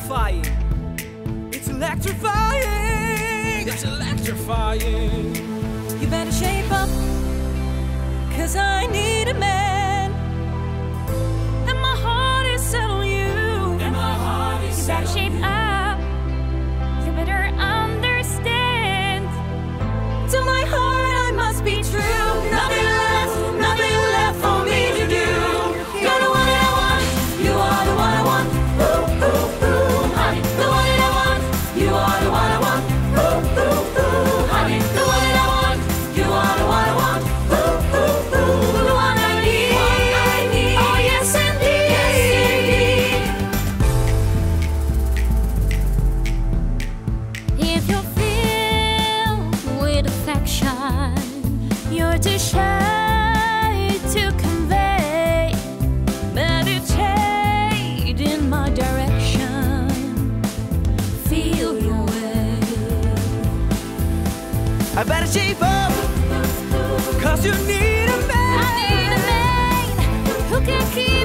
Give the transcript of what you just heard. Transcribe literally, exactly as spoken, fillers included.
electrifying. It's electrifying. It's electrifying. You better shape up, 'cause I need a man. And my heart is set on you. And my heart is You set better on shape you. up. You better understand. To my heart I must be true. Nothing left, nothing left for me to do. You're the one that I want. You are the one I want. Ooh, ooh, ooh, honey. The one that I want. You are the one I want. Ooh, ooh, ooh, honey. The one that I want. You are the one I want. Ooh, ooh, ooh, the one I need. Oh yes indeed. Yes, indeed. If you're filled with affection, you're too shy to convey. Meditate in my direction. Feel your way. I better shape up, 'cause you need a man. I need a man who can keep